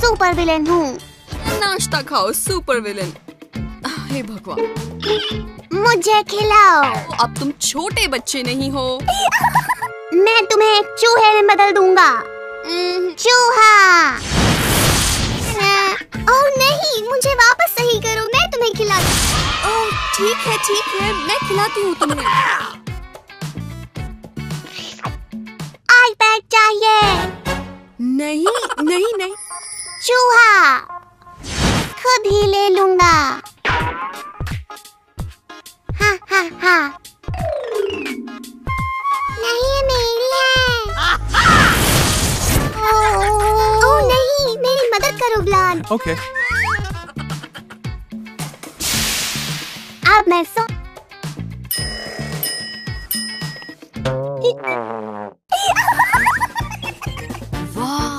Super villain हूँ। नाश्ता खाओ सुपर विलेन। हे भगवान, मुझे खिलाओ। अब तुम छोटे बच्चे नहीं हो। मैं तुम्हें एक चूहे में बदल दूंगा। चूहा। ओह नहीं, मुझे वापस सही करो, मैं तुम्हें खिलाती। ओह ठीक है, मैं खिलाती हूँ तुम्हें। आईपैड चाहिए। नहीं। चूहा। खुद ही ले लूंगा। हा। नहीं, मेरी है। ओह नहीं, मेरी मदद करो ब्लाड। Okay. अब मैं सो। वाह।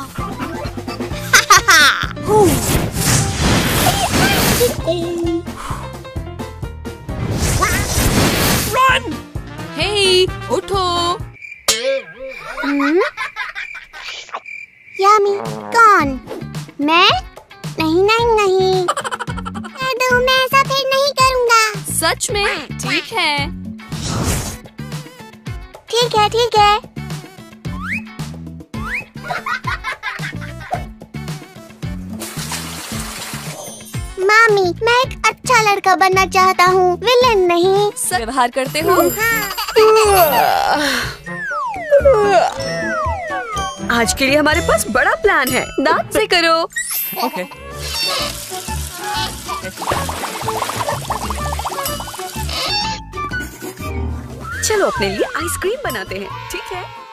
Run! हे उठो। यामी, कौन? मैं? नहीं। मैं ऐसा फिर नहीं करूँगा। सच में? ठीक है। ठीक है। मामी, मैं एक अच्छा लड़का बनना चाहता हूँ, विलेन नहीं। सब व्यवहार करते हो। आज के लिए हमारे पास बड़ा प्लान है। दांत से करो। Okay. चलो अपने लिए आइसक्रीम बनाते हैं, ठीक है?